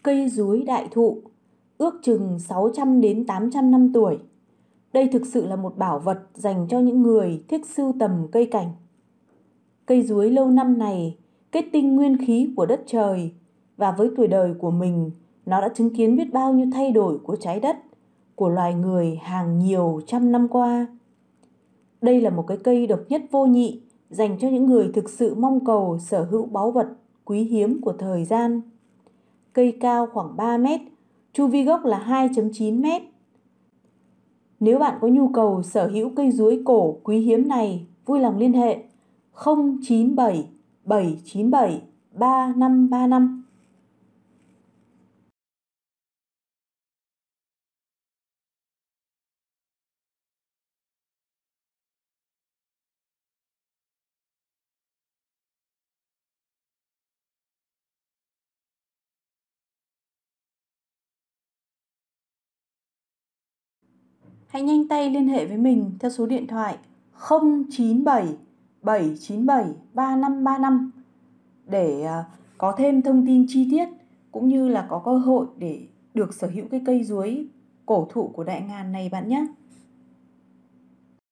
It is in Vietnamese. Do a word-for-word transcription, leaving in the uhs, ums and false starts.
Cây dúi đại thụ, ước chừng sáu trăm đến tám trăm năm tuổi. Đây thực sự là một bảo vật dành cho những người thích sưu tầm cây cảnh. Cây dúi lâu năm này kết tinh nguyên khí của đất trời, và với tuổi đời của mình, nó đã chứng kiến biết bao nhiêu thay đổi của trái đất, của loài người hàng nhiều trăm năm qua. Đây là một cái cây độc nhất vô nhị dành cho những người thực sự mong cầu sở hữu báu vật quý hiếm của thời gian. Cây cao khoảng ba mét, chu vi gốc là hai phẩy chín mét. Nếu bạn có nhu cầu sở hữu cây dúi cổ quý hiếm này, vui lòng liên hệ không chín bảy bảy chín bảy ba năm ba năm. Hãy nhanh tay liên hệ với mình theo số điện thoại không chín bảy bảy chín bảy ba năm ba năm để có thêm thông tin chi tiết, cũng như là có cơ hội để được sở hữu cái cây dúi cổ thụ của Đại Ngàn này bạn nhé.